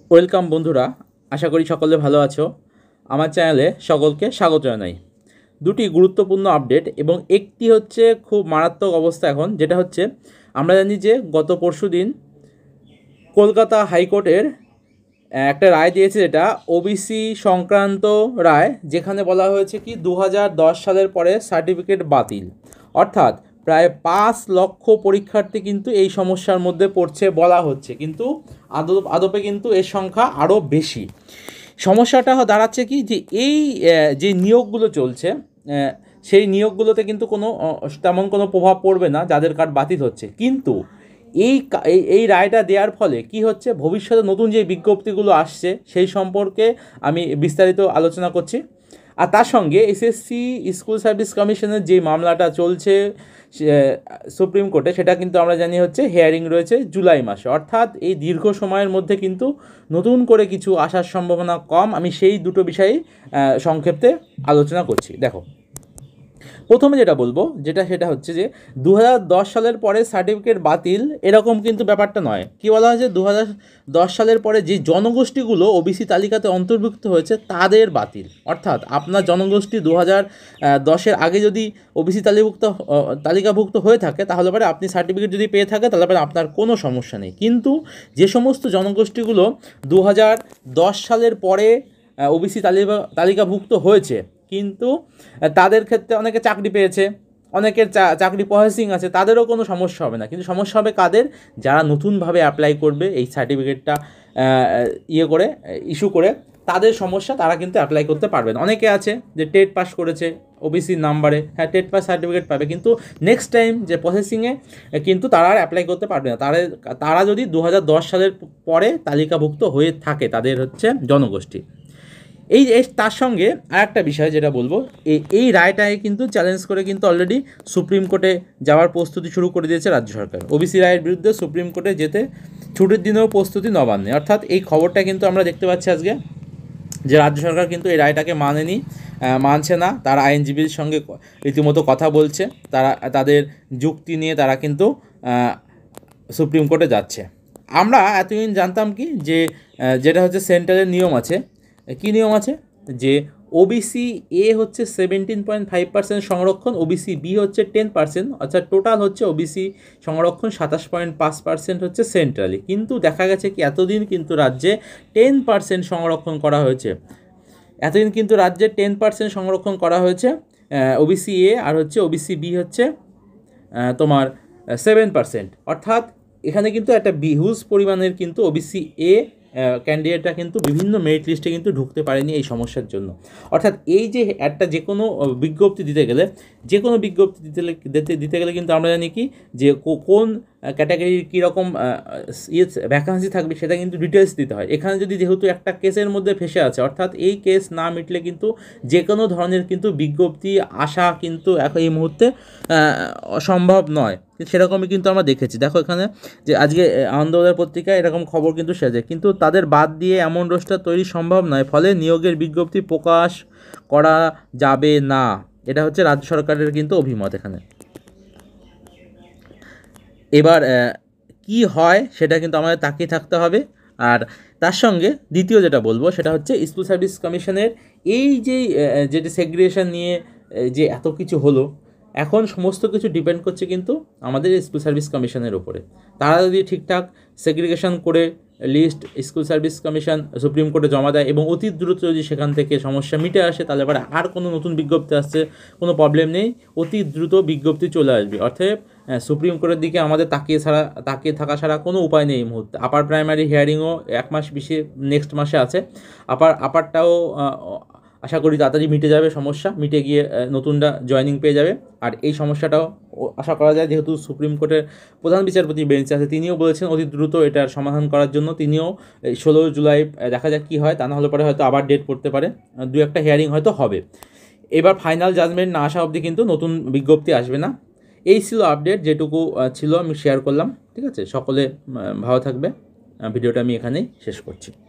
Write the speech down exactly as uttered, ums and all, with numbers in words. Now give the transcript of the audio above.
Welcome বন্ধুরা, আশা করি সকলে ভালো আছো। আমার চ্যানেলে সকলকে স্বাগত জানাই। দুটি গুরুত্বপূর্ণ আপডেট এবং একটি হচ্ছে খুব মারাত্মক অবস্থা এখন, যেটা হচ্ছে আমরা জানি যে গত পরশু দিন কলকাতা হাইকোর্টের একটা রায় দিয়েছে, যেটা ওবিসি সংক্রান্ত রায়, যেখানে বলা হয়েছে কি দু হাজার দশ সালের পরে সার্টিফিকেট বাতিল। অর্থাৎ প্রায় পাঁচ লক্ষ পরীক্ষার্থী কিন্তু এই সমস্যার মধ্যে পড়ছে বলা হচ্ছে, কিন্তু আদপ আদপে কিন্তু এর সংখ্যা আরও বেশি। সমস্যাটা দাঁড়াচ্ছে কি, যে এই যে নিয়োগগুলো চলছে সেই নিয়োগগুলোতে কিন্তু কোনো তেমন কোনো প্রভাব পড়বে না যাদের কার্ড বাতিল হচ্ছে, কিন্তু এই এই রায়টা দেওয়ার ফলে কি হচ্ছে, ভবিষ্যতে নতুন যে বিজ্ঞপ্তিগুলো আসছে সেই সম্পর্কে আমি বিস্তারিত আলোচনা করছি। আর তার সঙ্গে এসএসসি স্কুল সার্ভিস কমিশনের যে মামলাটা চলছে সুপ্রিম কোর্টে, সেটা কিন্তু আমরা জানি হচ্ছে হিয়ারিং রয়েছে জুলাই মাসে। অর্থাৎ এই দীর্ঘ সময়ের মধ্যে কিন্তু নতুন করে কিছু আসার সম্ভাবনা কম। আমি সেই দুটো বিষয়েই সংক্ষেপে আলোচনা করছি। দেখো, প্রথমে যেটা বলবো যেটা সেটা হচ্ছে যে দু হাজার দশ সালের পরে সার্টিফিকেট বাতিল এরকম কিন্তু ব্যাপারটা নয়। কী বলা হয়েছে, দু হাজার দশ সালের পরে যে জনগোষ্ঠীগুলো ওবিসি তালিকাতে অন্তর্ভুক্ত হয়েছে তাদের বাতিল। অর্থাৎ আপনার জনগোষ্ঠী দু হাজার দশের আগে যদি ওবিসি তালিকাভুক্ত তালিকাভুক্ত হয়ে থাকে, তাহলে পরে আপনি সার্টিফিকেট যদি পেয়ে থাকে তাহলে পরে আপনার কোনো সমস্যা নেই। কিন্তু যে সমস্ত জনগোষ্ঠীগুলো দু হাজার দশ সালের পরে ওবিসি তালিকা তালিকাভুক্ত হয়েছে, কিন্তু তাদের ক্ষেত্রে অনেকে চাকরি পেয়েছে, অনেকের চাকরি প্রসেসিং আছে, তাদেরও কোনো সমস্যা হবে না। কিন্তু সমস্যা হবে কাদের, যারা নতুনভাবে অ্যাপ্লাই করবে এই সার্টিফিকেটটা ইয়ে করে ইস্যু করে, তাদের সমস্যা, তারা কিন্তু অ্যাপ্লাই করতে পারবে না। অনেকে আছে যে টেট পাস করেছে ওবিসির নাম্বারে, হ্যাঁ টেট পাস সার্টিফিকেট পাবে, কিন্তু নেক্সট টাইম যে প্রসেসিংয়ে কিন্তু তারা আর অ্যাপ্লাই করতে পারবে না। তারা তারা যদি দু হাজার দশ সালের পরে তালিকাভুক্ত হয়ে থাকে, তাদের হচ্ছে জনগোষ্ঠী। এই তার সঙ্গে আর একটা বিষয় যেটা বলবো, এই এই রায়টায় কিন্তু চ্যালেঞ্জ করে কিন্তু অলরেডি সুপ্রিম কোর্টে যাওয়ার প্রস্তুতি শুরু করে দিয়েছে রাজ্য সরকার। ওবিসি রায়ের বিরুদ্ধে সুপ্রিম কোর্টে যেতে ছুটির দিনেও প্রস্তুতি নবান্নে। অর্থাৎ এই খবরটা কিন্তু আমরা দেখতে পাচ্ছি আজকে, যে রাজ্য সরকার কিন্তু এই রায়টাকে মানেনি, মানছে না। তারা আইনজীবীর সঙ্গে রীতিমতো কথা বলছে, তারা তাদের যুক্তি নিয়ে তারা কিন্তু সুপ্রিম কোর্টে যাচ্ছে। আমরা এতদিন জানতাম কি, যে যেটা হচ্ছে সেন্ট্রালের নিয়ম আছে। কী নিয়ম আছে, যে ওবিসি এ হচ্ছে সেভেন্টিন পয়েন্ট ফাইভ পার্সেন্ট সংরক্ষণ, ওবিসি বি হচ্ছে টেন পার্সেন্ট, অর্থাৎ টোটাল হচ্ছে ওবিসি সংরক্ষণ সাতাশ পয়েন্ট পাঁচ পার্সেন্ট হচ্ছে সেন্ট্রালি। কিন্তু দেখা গেছে কি, এতদিন কিন্তু রাজ্যে টেন পার্সেন্ট সংরক্ষণ করা হয়েছে এতদিন কিন্তু রাজ্যে টেন পার্সেন্ট সংরক্ষণ করা হয়েছে ওবিসি এ, আর হচ্ছে ওবিসি বি হচ্ছে তোমার সেভেন পার্সেন্ট। অর্থাৎ এখানে কিন্তু একটা বিহুজ পরিমাণের কিন্তু ওবিসি এ ক্যান্ডিডেটরা কিন্তু বিভিন্ন মেরিট লিস্টে কিন্তু ঢুকতে পারেনি এই সমস্যার জন্য। অর্থাৎ এই যে একটা যে কোনো বিজ্ঞপ্তি দিতে গেলে যে কোনো বিজ্ঞপ্তি দিতে দিতে দিতে গেলে কিন্তু আমরা জানি কি, যে কোন ক্যাটাগরির কীরকম ইয়ে ভ্যাকান্সি থাকবে সেটা কিন্তু ডিটেলস দিতে হয়। এখানে যদি যেহেতু একটা কেসের মধ্যে ফেসে আছে, অর্থাৎ এই কেস না মিটলে কিন্তু যে কোনো ধরনের কিন্তু বিজ্ঞপ্তি আসা কিন্তু এখন এই মুহূর্তে অসম্ভব নয়। সেরকমই কিন্তু আমরা দেখেছি। দেখো এখানে যে আজকে আনন্দবাজার পত্রিকায় এরকম খবর কিন্তু সেজে, কিন্তু তাদের বাদ দিয়ে এমন রোস্টার তৈরি সম্ভব নয়, ফলে নিয়োগের বিজ্ঞপ্তি প্রকাশ করা যাবে না। এটা হচ্ছে রাজ্য সরকারের কিন্তু অভিমত এখানে। এবার কি হয় সেটা কিন্তু আমাদের তাকিয়ে থাকতে হবে। আর তার সঙ্গে দ্বিতীয় যেটা বলবো সেটা হচ্ছে স্কুল সার্ভিস কমিশনের এই যে যেটা সেগ্রিগেশন নিয়ে যে এত কিছু হলো, এখন সমস্ত কিছু ডিপেন্ড করছে কিন্তু আমাদের স্কুল সার্ভিস কমিশনের উপরে। তারা যদি ঠিকঠাক সেগ্রিগেশন করে list school service commission supreme কোর্টে জমা দেয় এবং অতি দ্রুত যদি সেখান থেকে সমস্যা মিটে আসে, তাহলে এবার আর কোনো নতুন বিজ্ঞপ্তি আসছে কোনো প্রবলেম নেই, অতি দ্রুত বিজ্ঞপ্তি চলে আসবে। অর্থাৎ সুপ্রিম কোর্টের দিকে আমাদের তাকিয়ে ছাড়া তাকিয়ে থাকা ছাড়া কোনো উপায় নেই এই মুহূর্তে। আপার প্রাইমারি হিয়ারিংও এক মাস বেশি নেক্সট মাসে আছে। আপার আপারটাও আশা করি তাড়াতাড়ি মিটে যাবে, সমস্যা মিটে গিয়ে নতুনটা জয়েনিং পেয়ে যাবে। আর এই সমস্যাটাও আশা করা যায়, যেহেতু সুপ্রিম কোর্টের প্রধান বিচারপতি বেঞ্চে আছে, তিনিও বলেছেন অতি দ্রুত এটার সমাধান করার জন্য। তিনিও ষোলো জুলাই দেখা যাক কী হয়, তা না হলে পরে হয়তো আবার ডেট পড়তে পারে, দু একটা হিয়ারিং হয়তো হবে। এবার ফাইনাল জাজমেন্ট না আসা অবধি কিন্তু নতুন বিজ্ঞপ্তি আসবে না। এই ছিল আপডেট, যেটুকু ছিল আমি শেয়ার করলাম। ঠিক আছে, সকলে ভালো থাকবে। ভিডিওটা আমি এখানেই শেষ করছি।